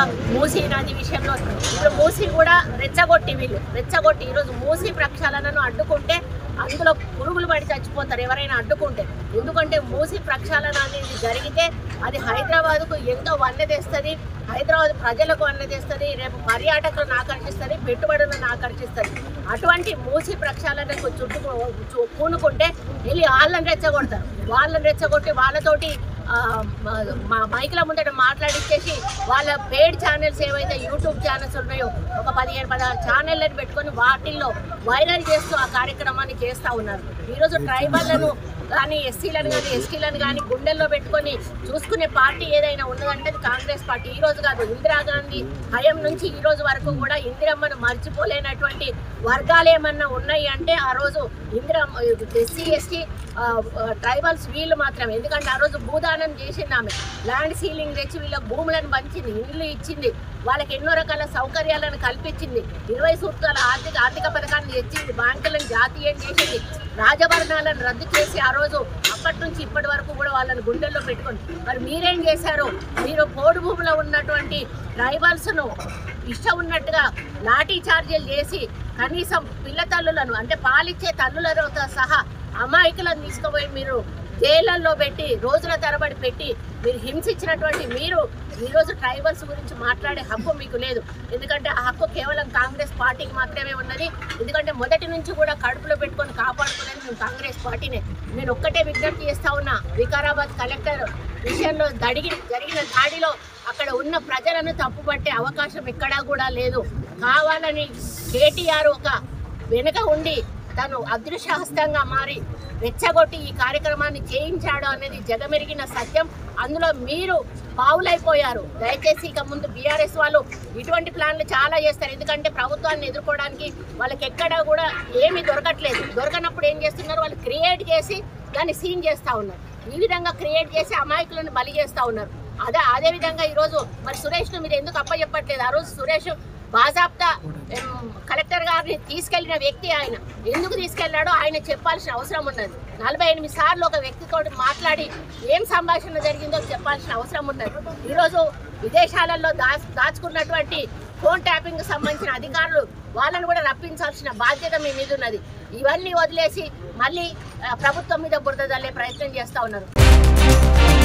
మూసీ నది విషయంలో ఇప్పుడు మూసీ కూడా రెచ్చగొట్టి ఈరోజు మూసీ ప్రక్షాళనను అడ్డుకుంటే అందులో పురుగులు పడి చచ్చిపోతారు ఎవరైనా అడ్డుకుంటే. ఎందుకంటే మూసీ ప్రక్షాళన అనేది జరిగితే అది హైదరాబాద్కు ఎంతో వన్నె తెస్తుంది, హైదరాబాద్ ప్రజలకు వన్నె తెస్తుంది, రేపు పర్యాటకులను ఆకర్షిస్తుంది, పెట్టుబడులను ఆకర్షిస్తుంది. అటువంటి మూసీ ప్రక్షాళనకు పూనుకుంటే వెళ్ళి వాళ్ళని రెచ్చగొట్టి వాళ్ళతోటి మైకుల ముందట మాట్లాడిచ్చేసి వాళ్ళ పేడ్ ఛానల్స్ ఏవైతే యూట్యూబ్ ఛానల్స్ ఉన్నాయో ఒక 15-16 ఛానళ్ళని పెట్టుకొని వాటిల్లో వైరల్ చేస్తూ ఆ కార్యక్రమాన్ని చేస్తూ ఉన్నారు. ఈరోజు ట్రైబల్లను కానీ ఎస్సీలను కానీ ఎస్టీలను కానీ గుండెల్లో పెట్టుకొని చూసుకునే పార్టీ ఏదైనా ఉన్నదంటే అది కాంగ్రెస్ పార్టీ. ఈరోజు కాదు, ఇందిరాగాంధీ హయం నుంచి ఈ రోజు వరకు కూడా ఇందిరమ్మను మర్చిపోలేనటువంటి వర్గాలు ఏమన్నా ఉన్నాయి అంటే ఆ రోజు ఎస్సీ ఎస్టీ ట్రైబల్స్ వీళ్ళు మాత్రమే. ఎందుకంటే ఆ రోజు భూదానం చేసింది ఆమె, ల్యాండ్ సీలింగ్ తెచ్చి వీళ్ళకి భూములను పంచింది, ఇల్లు ఇచ్చింది, వాళ్ళకి ఎన్నో రకాల సౌకర్యాలను కల్పించింది, 20 సూత్రాల ఆర్థిక పథకాన్ని తెచ్చింది, బ్యాంకులను జాతీయం చేసింది, రాజభరణాలను రద్దు చేసి ఆ రోజు అప్పటి నుంచి ఇప్పటి వరకు కూడా వాళ్ళని గుండెల్లో పెట్టుకొని మరి మీరేం చేశారు? మీరు పోడు భూమిలో ఉన్నటువంటి ట్రైబల్స్ను ఇష్టం ఉన్నట్టుగా లాఠీ చార్జీలు చేసి కనీసం పిల్ల తల్లులను అంటే పాలిచ్చే తల్లులతో సహా అమాయకులను తీసుకుపోయి మీరు జైళ్ళల్లో పెట్టి రోజుల తరబడి పెట్టి మీరు హింసించినటువంటి మీరు ఈరోజు ట్రైబల్స్ గురించి మాట్లాడే హక్కు మీకు లేదు. ఎందుకంటే ఆ హక్కు కేవలం కాంగ్రెస్ పార్టీకి మాత్రమే ఉన్నది. ఎందుకంటే మొదటి నుంచి కూడా కడుపులో పెట్టుకొని కాపాడుకునేది మేము కాంగ్రెస్ పార్టీనే. నేను ఒక్కటే విజ్ఞప్తి చేస్తా ఉన్నా, వికారాబాద్ కలెక్టర్ విషయంలో జరిగిన దాడిలో అక్కడ ఉన్న ప్రజలను తప్పుపట్టే అవకాశం ఎక్కడా కూడా లేదు. కావాలని కేటీఆర్ ఒక వెనుక ఉండి తను అదృశ్యహస్తంగా మారి రెచ్చగొట్టి ఈ కార్యక్రమాన్ని చేయించాడు అనేది జగమెరిగిన సత్యం. అందులో మీరు పావులైపోయారు. దయచేసి ఇక ముందు బీఆర్ఎస్ వాళ్ళు ఇటువంటి ప్లాన్లు చాలా చేస్తారు. ఎందుకంటే ప్రభుత్వాన్ని ఎదుర్కోవడానికి వాళ్ళకి ఎక్కడా కూడా ఏమీ దొరకనప్పుడు ఏం చేస్తున్నారు, వాళ్ళు క్రియేట్ చేసి దాన్ని సీన్ చేస్తూ ఉన్నారు. ఈ విధంగా క్రియేట్ చేసి అమాయకులను బలి చేస్తూ ఉన్నారు. అదేవిధంగా ఈరోజు మరి సురేష్ను మీరు ఎందుకు అప్పచెప్పట్లేదు? ఆ రోజు సురేష్ బాజాబ్తా కలెక్టర్ గారిని తీసుకెళ్లిన వ్యక్తి ఆయన ఎందుకు తీసుకెళ్లాడో ఆయన చెప్పాల్సిన అవసరం ఉన్నది. 48 సార్లు ఒక వ్యక్తితో మాట్లాడి ఏం సంభాషణ జరిగిందో చెప్పాల్సిన అవసరం ఉన్నది. ఈరోజు విదేశాలలో దాచుకున్నటువంటి ఫోన్ ట్యాపింగ్ సంబంధించిన అధికారులు వాళ్ళని కూడా రప్పించాల్సిన బాధ్యత మీ మీద ఉన్నది. ఇవన్నీ వదిలేసి మళ్ళీ ప్రభుత్వం మీద బురద జల్లే ప్రయత్నం చేస్తూ ఉన్నారు.